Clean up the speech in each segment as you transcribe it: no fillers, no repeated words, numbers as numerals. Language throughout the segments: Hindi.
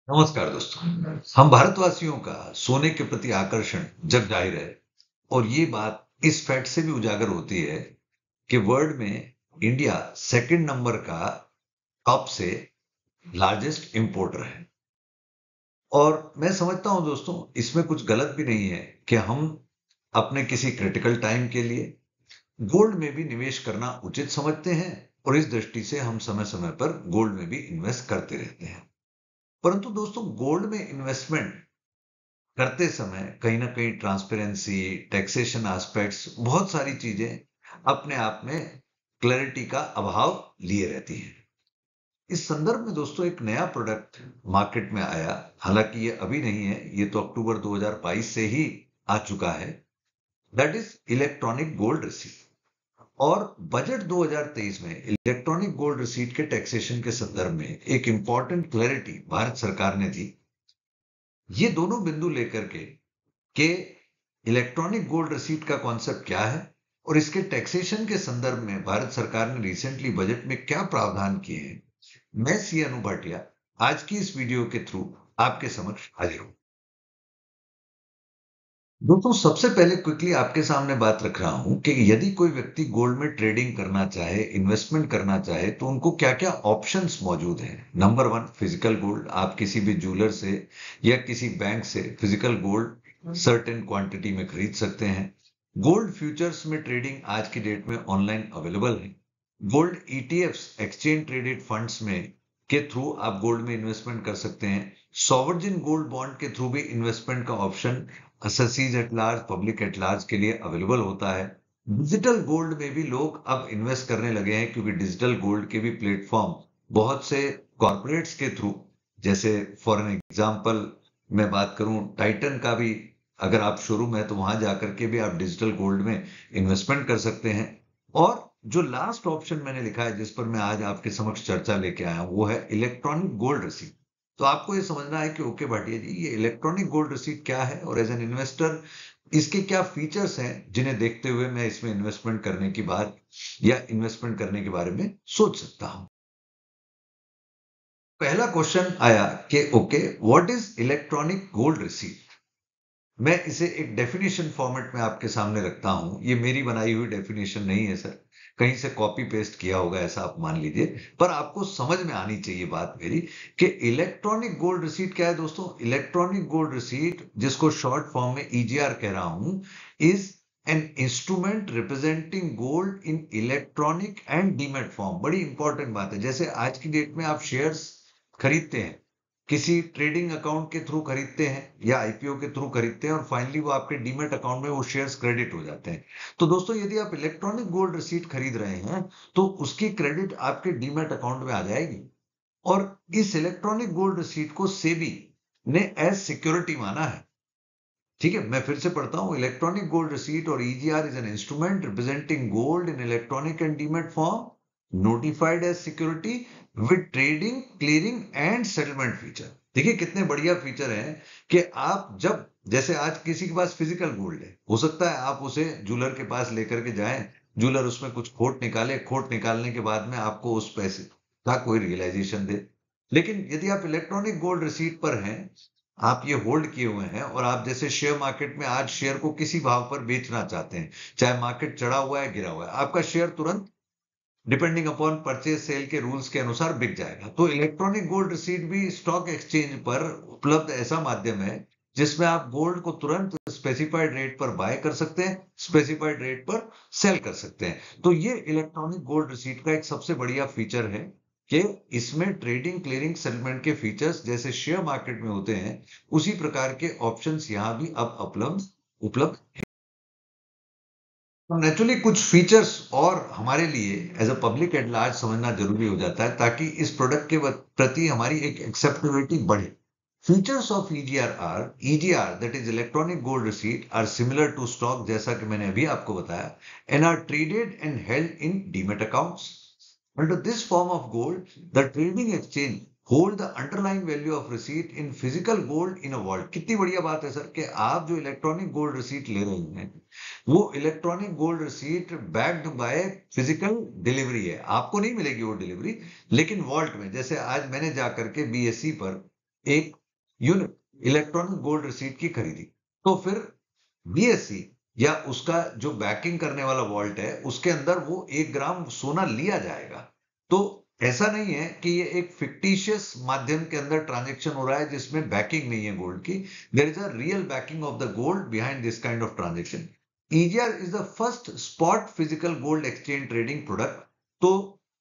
नमस्कार दोस्तों। हम भारतवासियों का सोने के प्रति आकर्षण जग जाहिर है और ये बात इस फैक्ट से भी उजागर होती है कि वर्ल्ड में इंडिया सेकंड नंबर का टॉप से लार्जेस्ट इंपोर्टर है। और मैं समझता हूं दोस्तों, इसमें कुछ गलत भी नहीं है कि हम अपने किसी क्रिटिकल टाइम के लिए गोल्ड में भी निवेश करना उचित समझते हैं और इस दृष्टि से हम समय समय पर गोल्ड में भी इन्वेस्ट करते रहते हैं। परंतु दोस्तों, गोल्ड में इन्वेस्टमेंट करते समय कहीं ना कहीं ट्रांसपेरेंसी, टैक्सेशन एस्पेक्ट्स, बहुत सारी चीजें अपने आप में क्लैरिटी का अभाव लिए रहती हैं। इस संदर्भ में दोस्तों एक नया प्रोडक्ट मार्केट में आया। हालांकि ये अभी नहीं है, ये तो अक्टूबर 2022 से ही आ चुका है। That is electronic gold receipt. और बजट 2023 में इलेक्ट्रॉनिक गोल्ड रिसीट के टैक्सेशन के संदर्भ में एक इंपॉर्टेंट क्लैरिटी भारत सरकार ने दी। ये दोनों बिंदु लेकर के इलेक्ट्रॉनिक गोल्ड रिसीट का कॉन्सेप्ट क्या है और इसके टैक्सेशन के संदर्भ में भारत सरकार ने रिसेंटली बजट में क्या प्रावधान किए हैं, मैं सी अनु भाटिया आज की इस वीडियो के थ्रू आपके समक्ष हाजिर हूं। दोस्तों, सबसे पहले क्विकली आपके सामने बात रख रहा हूं कि यदि कोई व्यक्ति गोल्ड में ट्रेडिंग करना चाहे, इन्वेस्टमेंट करना चाहे, तो उनको क्या क्या ऑप्शंस मौजूद हैं। Number one, physical gold. आप किसी भी ज्वेलर से या किसी बैंक से फिजिकल गोल्ड सर्टेन क्वांटिटी में खरीद सकते हैं। गोल्ड फ्यूचर्स में ट्रेडिंग आज की डेट में ऑनलाइन अवेलेबल है। Gold ETFs, exchange traded funds में के थ्रू आप गोल्ड में इन्वेस्टमेंट कर सकते हैं। सॉवरेन गोल्ड बॉन्ड के थ्रू भी इन्वेस्टमेंट का ऑप्शन एसएससीज at large, public at large के लिए अवेलेबल होता है। डिजिटल गोल्ड में भी लोग अब इन्वेस्ट करने लगे हैं, क्योंकि डिजिटल गोल्ड के भी प्लेटफॉर्म बहुत से कॉर्पोरेट्स के थ्रू, जैसे फॉर एन एग्जांपल मैं बात करूं टाइटन का भी, अगर आप शोरूम है तो वहां जाकर के भी आप डिजिटल गोल्ड में इन्वेस्टमेंट कर सकते हैं। और जो लास्ट ऑप्शन मैंने लिखा है जिस पर मैं आज आपके समक्ष चर्चा लेके आया हूं, वो है इलेक्ट्रॉनिक गोल्ड रिसीट। तो आपको ये समझना है कि ओके भाटिया जी, ये इलेक्ट्रॉनिक गोल्ड रिसीट क्या है और एज एन इन्वेस्टर इसके क्या फीचर्स हैं जिन्हें देखते हुए मैं इसमें इन्वेस्टमेंट करने की बात या इन्वेस्टमेंट करने के बारे में सोच सकता हूं। पहला क्वेश्चन आया कि okay, what is electronic gold receipt. मैं इसे एक डेफिनेशन फॉर्मेट में आपके सामने रखता हूं। ये मेरी बनाई हुई डेफिनेशन नहीं है सर, कहीं से कॉपी पेस्ट किया होगा ऐसा आप मान लीजिए, पर आपको समझ में आनी चाहिए बात मेरी कि इलेक्ट्रॉनिक गोल्ड रिसीट क्या है। दोस्तों, इलेक्ट्रॉनिक गोल्ड रिसीट, जिसको शॉर्ट फॉर्म में ईजीआर कह रहा हूं, is an instrument representing gold in electronic and demat form. बड़ी इंपॉर्टेंट बात है। जैसे आज की डेट में आप शेयर्स खरीदते हैं, किसी ट्रेडिंग अकाउंट के थ्रू खरीदते हैं या आईपीओ के थ्रू खरीदते हैं और फाइनली वो आपके डीमेट अकाउंट में वो शेयर्स क्रेडिट हो जाते हैं। तो दोस्तों, यदि आप इलेक्ट्रॉनिक गोल्ड रिसीट खरीद रहे हैं तो उसकी क्रेडिट आपके डीमेट अकाउंट में आ जाएगी। और इस इलेक्ट्रॉनिक गोल्ड रिसीट को सेबी ने एज सिक्योरिटी माना है। ठीक है, मैं फिर से पढ़ता हूं। इलेक्ट्रॉनिक गोल्ड रिसीट और EGR is an instrument representing gold in electronic and demat form, notified as security with trading, clearing and settlement feature. देखिए कितने बढ़िया फीचर हैं कि आप जब, जैसे आज किसी के पास फिजिकल गोल्ड है, हो सकता है आप उसे जूलर के पास लेकर के जाएं, जूलर उसमें कुछ खोट निकाले, खोट निकालने के बाद में आपको उस पैसे का कोई रियलाइजेशन दे। लेकिन यदि आप इलेक्ट्रॉनिक गोल्ड रिसीट पर हैं, आप ये होल्ड किए हुए हैं और आप जैसे शेयर मार्केट में आज शेयर को किसी भाव पर बेचना चाहते हैं, चाहे मार्केट चढ़ा हुआ है गिरा हुआ है, आपका शेयर तुरंत डिपेंडिंग अपॉन परचेज सेल के रूल्स के अनुसार बिक जाएगा। तो इलेक्ट्रॉनिक गोल्ड रिसीट भी स्टॉक एक्सचेंज पर उपलब्ध ऐसा माध्यम है जिसमें आप गोल्ड को तुरंत स्पेसिफाइड रेट पर बाय कर सकते हैं, स्पेसिफाइड रेट पर सेल कर सकते हैं। तो ये इलेक्ट्रॉनिक गोल्ड रिसीट का एक सबसे बढ़िया फीचर है कि इसमें ट्रेडिंग, क्लियरिंग, सेटलमेंट के फीचर्स जैसे शेयर मार्केट में होते हैं, उसी प्रकार के ऑप्शंस यहां भी अब उपलब्ध उपलब्ध। तो नेचुरली कुछ फीचर्स और हमारे लिए as a public at large समझना जरूरी हो जाता है, ताकि इस प्रोडक्ट के प्रति हमारी एक एक्सेप्टेबिलिटी बढ़े। Features of EGR are, EGR that is electronic gold receipt are similar to stock, जैसा कि मैंने अभी आपको बताया, and are traded and held in demat accounts. Under this form of gold, the trading exchange hold the underlying value of receipt in physical gold in a vault। कितनी बढ़िया बात है सर कि आप जो इलेक्ट्रॉनिक गोल्ड रिसीट ले रहे हैं, वो electronic gold receipt backed by physical delivery है। आपको नहीं मिलेगी वो डिलीवरी, लेकिन वॉल्ट में, जैसे आज मैंने जाकर के बीएससी पर एक यूनिट इलेक्ट्रॉनिक गोल्ड रिसीट की खरीदी, तो फिर बीएससी या उसका जो बैकिंग करने वाला वॉल्ट है उसके अंदर वो 1 ग्राम सोना लिया जाएगा। तो ऐसा नहीं है कि ये एक फिक्टिशियस माध्यम के अंदर ट्रांजेक्शन हो रहा है जिसमें बैकिंग नहीं है गोल्ड की। There is a real backing of the gold behind this kind of transaction. EGR is the first spot physical gold exchange trading product. तो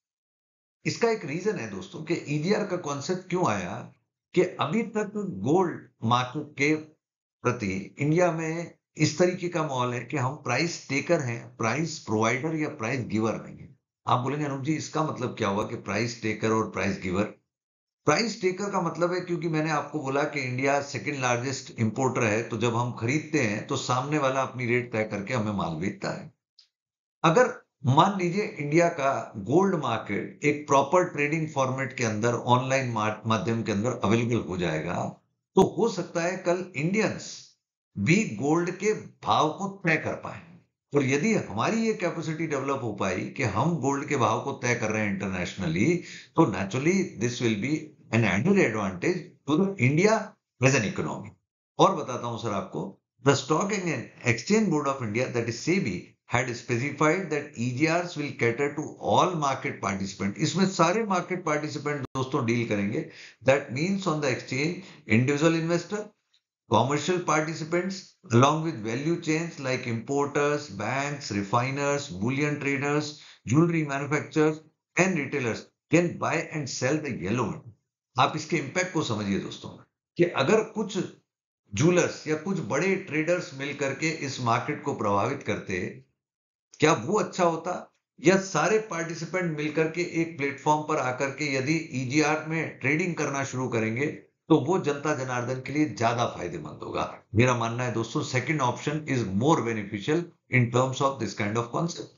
इसका एक रीजन है दोस्तों कि ईडीआर का कॉन्सेप्ट क्यों आया, कि अभी तक गोल्ड मार्केट के प्रति इंडिया में इस तरीके का माहौल है कि हम प्राइस टेकर हैं, प्राइस प्रोवाइडर या प्राइस गिवर नहीं है। आप बोलेंगे अनुप जी इसका मतलब क्या हुआ कि प्राइस टेकर और प्राइस गिवर? प्राइस टेकर का मतलब है, क्योंकि मैंने आपको बोला कि इंडिया सेकंड लार्जेस्ट इंपोर्टर है, तो जब हम खरीदते हैं तो सामने वाला अपनी रेट तय करके हमें माल बेचता है। अगर मान लीजिए इंडिया का गोल्ड मार्केट एक प्रॉपर ट्रेडिंग फॉर्मेट के अंदर ऑनलाइन माध्यम के अंदर अवेलेबल हो जाएगा, तो हो सकता है कल इंडियंस भी गोल्ड के भाव को तय कर पाए। और यदि हमारी ये कैपेसिटी डेवलप हो पाई कि हम गोल्ड के भाव को तय कर रहे हैं इंटरनेशनली, तो naturally this will be an added advantage to the India as an economy. और बताता हूं सर आपको, the stock and exchange board of India, that is SEBI, had specified that EGRs will cater to all market participants. इसमें सारे market participant दोस्तों डील करेंगे। That means on the exchange, individual investor, commercial participants, along with value chains like importers, banks, refiners, bullion traders, jewelry manufacturers, and retailers can buy and sell the yellow metal. आप इसके इम्पैक्ट को समझिए दोस्तों, कि अगर कुछ जूलर्स या कुछ बड़े ट्रेडर्स मिल करके इस मार्केट को प्रभावित करते, क्या वो अच्छा होता, या सारे पार्टिसिपेंट मिलकर के एक प्लेटफॉर्म पर आकर के यदि ईजीआर में ट्रेडिंग करना शुरू करेंगे, तो वो जनता जनार्दन के लिए ज्यादा फायदेमंद होगा। मेरा मानना है दोस्तों second option is more beneficial in terms of this kind of concept.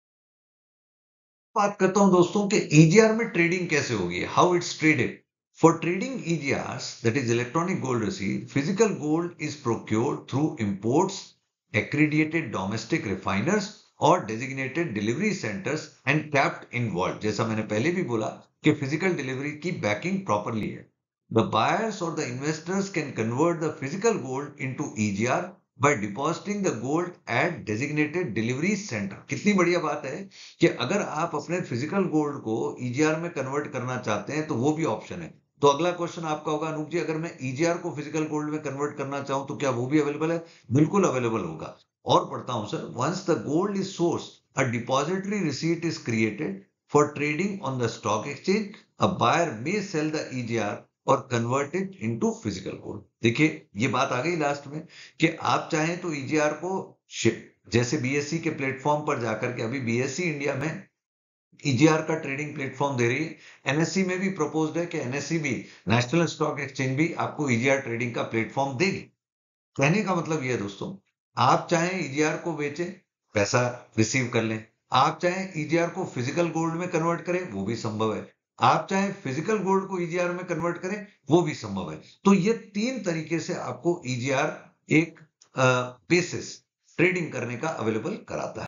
बात करता हूं दोस्तों कि ईजीआर में ट्रेडिंग कैसे होगी, how it's traded. For trading EGRs, that is electronic gold receipt, physical gold is procured through imports, accredited domestic refiners or designated delivery centers and kept in vault। जैसा मैंने पहले भी बोला कि physical delivery की backing properly है। The buyers or the investors can convert the physical gold into EGR by depositing the gold at designated delivery center। कितनी बढ़िया बात है कि अगर आप अपने फिजिकल गोल्ड को ईजीआर में कन्वर्ट करना चाहते हैं तो वो भी ऑप्शन है। तो अगला क्वेश्चन आपका होगा, अनूप जी अगर मैं ईजीआर को फिजिकल गोल्ड में कन्वर्ट करना चाहूं तो क्या वो भी अवेलेबल है? बिल्कुल अवेलेबल होगा। और पढ़ता हूं sir, once the gold is source, a depository receipt is created for trading on the stock exchange, a buyer may sell the EGR और convert it into physical gold. देखिए ये बात आ गई लास्ट में कि आप चाहें तो ईजीआर को जैसे बीएससी के प्लेटफॉर्म पर जाकर के, अभी बीएससी इंडिया में ईजीआर का ट्रेडिंग प्लेटफॉर्म दे रही है, एनएससी में भी प्रपोज्ड है कि एनएससी भी, नेशनल स्टॉक एक्सचेंज भी आपको ईजीआर ट्रेडिंग का प्लेटफॉर्म देगी। कहने का मतलब यह है दोस्तों, आप चाहें ईजीआर को बेचें, पैसा रिसीव कर लें, आप चाहें ईजीआर को फिजिकल गोल्ड में कन्वर्ट करें, वो भी संभव है, आप चाहें फिजिकल गोल्ड को ईजीआर में कन्वर्ट करें, वो भी संभव है। तो ये 3 तरीके से आपको ईजीआर एक बेसिस ट्रेडिंग करने का अवेलेबल कराता है।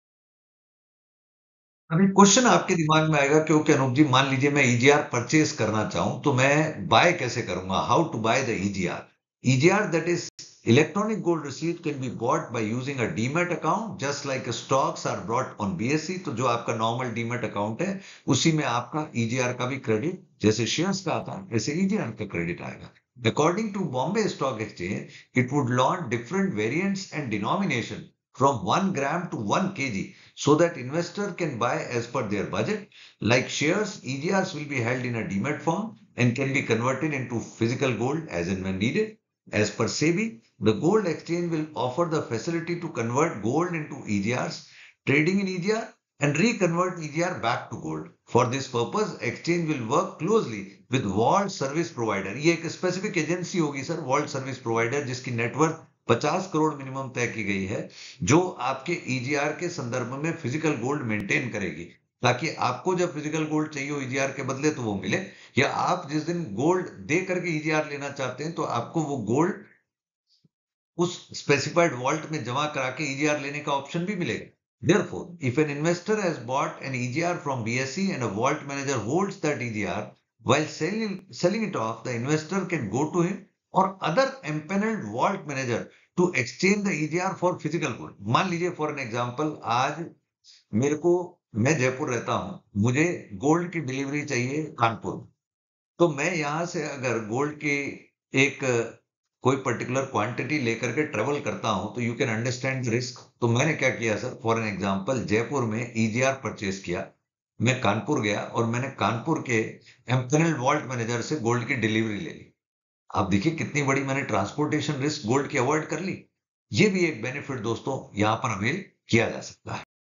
अभी क्वेश्चन आपके दिमाग में आएगा कि ओके अनूप जी, मान लीजिए मैं ईजीआर परचेज करना चाहूं तो मैं बाय कैसे करूंगा, how to buy the EGR. EGR, that is electronic gold receipt, can be bought by using a demat account just like stocks are brought on BSE. तो जो आपका नॉर्मल डीमैट अकाउंट है उसी में आपका ईजीआर का भी क्रेडिट, जैसे शेयर्स का आता है वैसे ईजीआर का क्रेडिट आएगा। According to Bombay Stock Exchange, it would launch different variants and denomination from 1 gram to 1 kg so that investor can buy as per their budget. Like shares, EGRs will be held in a demat form and can be converted into physical gold as and when needed. As per SEBI, the gold exchange will offer the facility to convert gold into EGRs, trading in EGR and reconvert EGR back to gold. For this purpose, exchange will work closely with Vault Service Provider। ये एक स्पेसिफिक एजेंसी होगी सर, वॉल्ट सर्विस प्रोवाइडर, जिसकी नेटवर्क 50 करोड़ मिनिमम तय की गई है, जो आपके ईजीआर के संदर्भ में फिजिकल गोल्ड मेंटेन करेगी, ताकि आपको जब फिजिकल गोल्ड चाहिए हो ईजीआर के बदले तो वो मिले, या आप जिस दिन गोल्ड दे करके ईजीआर लेना चाहते हैं तो आपको वो गोल्ड उस स्पेसिफाइड वॉल्ट में जमा करा के ईजीआर लेने का ऑप्शन भी मिलेगा। Therefore, if an investor has bought an EGR from BSE and a vault manager holds that EGR, While selling it off, the investor can go to him or other empaneled vault manager to exchange the EGR for physical gold. मान लीजिए फॉर एन एग्जांपल, आज मेरे को, मैं जयपुर रहता हूं, मुझे गोल्ड की डिलीवरी चाहिए कानपुर में। तो मैं यहां से अगर गोल्ड की एक कोई पर्टिकुलर क्वांटिटी लेकर के ट्रेवल करता हूं, तो you can understand the risk. तो मैंने क्या किया sir, for an example, Jaipur में ईजीआर परचेज किया, मैं कानपुर गया और मैंने कानपुर के एम्पैनल्ड वॉल्ट मैनेजर से गोल्ड की डिलीवरी ले ली। आप देखिए कितनी बड़ी मैंने ट्रांसपोर्टेशन रिस्क गोल्ड की अवॉइड कर ली। ये भी एक बेनिफिट दोस्तों यहां पर अवेल किया जा सकता है।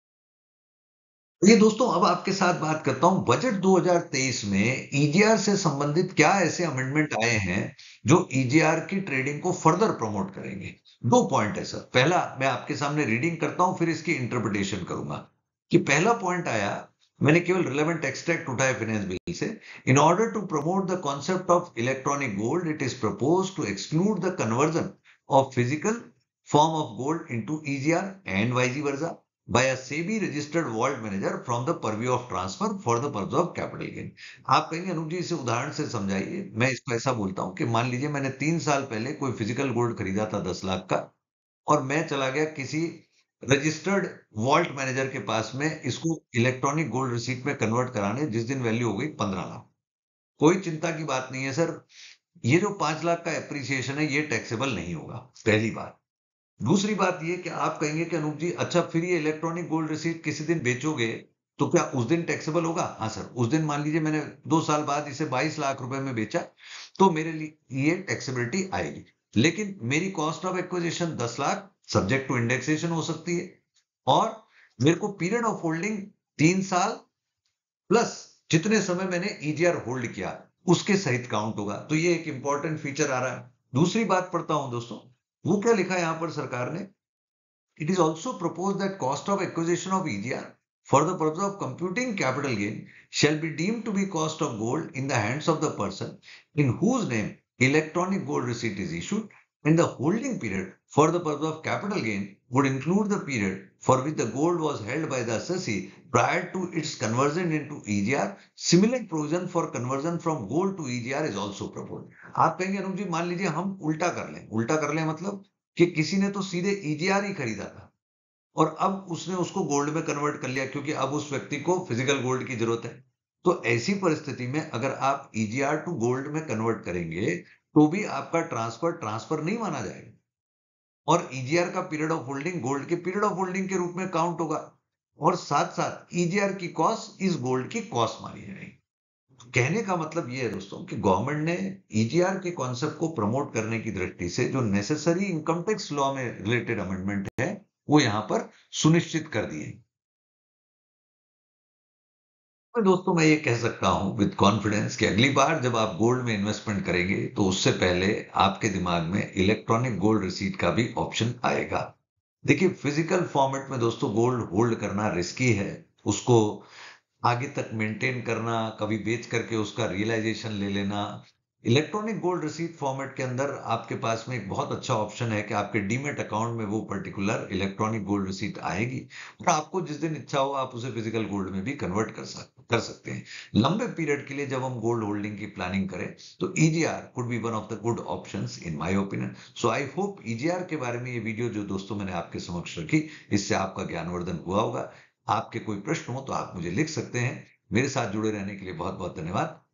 ये दोस्तों, अब आपके साथ बात करता हूं बजट 2023 में ईजीआर से संबंधित क्या ऐसे अमेंडमेंट आए हैं जो ईजीआर की ट्रेडिंग को फर्दर प्रमोट करेंगे। दो पॉइंट है सर। पहला, मैं आपके सामने रीडिंग करता हूं, फिर इसकी इंटरप्रिटेशन करूंगा। कि पहला पॉइंट आया, मैंने केवल रिलेवेंट एक्सट्रैक्ट उठाए फाइनेंस बिल से। In order to promote the concept of electronic gold, it is propose to exclude the conversion of physical form of gold into EGR and vice versa by a SEBI registered vault manager from the purview of transfer for the purpose of capital gain। आप कहेंगे अनुज जी इसे उदाहरण से समझाइए। मैं इसको ऐसा बोलता हूं कि मान लीजिए मैंने 3 साल पहले कोई फिजिकल गोल्ड खरीदा था 10 लाख का, और मैं चला गया किसी रजिस्टर्ड वॉल्ट मैनेजर के पास में इसको इलेक्ट्रॉनिक गोल्ड रिसीट में कन्वर्ट कराने, जिस दिन वैल्यू हो गई 15 लाख। कोई चिंता की बात नहीं है सर, ये जो 5 लाख का एप्रिसिएशन है ये टैक्सेबल नहीं होगा, पहली बात। दूसरी बात ये कि आप कहेंगे कि अनूप जी अच्छा फिर ये इलेक्ट्रॉनिक गोल्ड रिसीट किसी दिन बेचोगे तो क्या उस दिन टैक्सेबल होगा? हाँ सर, उस दिन मान लीजिए मैंने 2 साल बाद इसे 22 लाख रुपए में बेचा, तो मेरे लिए ये टैक्सेबिलिटी आएगी। लेकिन मेरी cost of acquisition 10 lakh subject to indexation हो सकती है, और मेरे को पीरियड ऑफ होल्डिंग 3 साल प्लस जितने समय मैंने ईजीआर होल्ड किया उसके सहित काउंट होगा। तो ये एक इंपॉर्टेंट फीचर आ रहा है। दूसरी बात पढ़ता हूं दोस्तों, वो क्या लिखा है यहां पर सरकार ने। It is also proposed that cost of acquisition of EGR for the purpose of computing capital gain shall be deemed to be cost of gold in the hands of the person in whose name electronic gold receipt is issued, and the holding period for the purpose of capital gain would include the period for which the gold was held by the assessee prior to its conversion into EGR. Similar provision for conversion from gold to EGR is also proposed। आप कहेंगे अनुज जी मान लीजिए हम उल्टा कर लें। उल्टा कर लें मतलब कि किसी ने तो सीधे ईजीआर ही खरीदा था और अब उसने उसको गोल्ड में कन्वर्ट कर लिया, क्योंकि अब उस व्यक्ति को फिजिकल गोल्ड की जरूरत है। तो ऐसी परिस्थिति में अगर आप ईजीआर टू गोल्ड में कन्वर्ट करेंगे तो भी आपका ट्रांसफर नहीं माना जाएगा, और ईजीआर का पीरियड ऑफ होल्डिंग गोल्ड के पीरियड ऑफ होल्डिंग के रूप में काउंट होगा, और साथ साथ ईजीआर की कॉस्ट इस गोल्ड की कॉस्ट मानी जाएगी। कहने का मतलब ये है दोस्तों कि गवर्नमेंट ने ईजीआर के कॉन्सेप्ट को प्रमोट करने की दृष्टि से जो नेसेसरी इनकम टैक्स लॉ में रिलेटेड अमेंडमेंट है वो यहां पर सुनिश्चित कर दिए। तो दोस्तों मैं ये कह सकता हूं विद कॉन्फिडेंस कि अगली बार जब आप गोल्ड में इन्वेस्टमेंट करेंगे तो उससे पहले आपके दिमाग में इलेक्ट्रॉनिक गोल्ड रिसीट का भी ऑप्शन आएगा। देखिए फिजिकल फॉर्मेट में दोस्तों गोल्ड होल्ड करना रिस्की है, उसको आगे तक मेंटेन करना, कभी बेच करके उसका रियलाइजेशन ले लेना। इलेक्ट्रॉनिक गोल्ड रिसीट फॉर्मेट के अंदर आपके पास में एक बहुत अच्छा ऑप्शन है कि आपके डीमेट अकाउंट में वो पर्टिकुलर इलेक्ट्रॉनिक गोल्ड रिसीट आएगी, और आपको जिस दिन इच्छा हो आप उसे फिजिकल गोल्ड में भी कन्वर्ट कर सकते हैं। लंबे पीरियड के लिए जब हम गोल्ड होल्डिंग की प्लानिंग करें तो EGR could be one of the good options in my opinion. So I hope EGR के बारे में ये वीडियो जो दोस्तों मैंने आपके समक्ष रखी, इससे आपका ज्ञानवर्धन हुआ होगा। आपके कोई प्रश्न हो तो आप मुझे लिख सकते हैं। मेरे साथ जुड़े रहने के लिए बहुत बहुत धन्यवाद।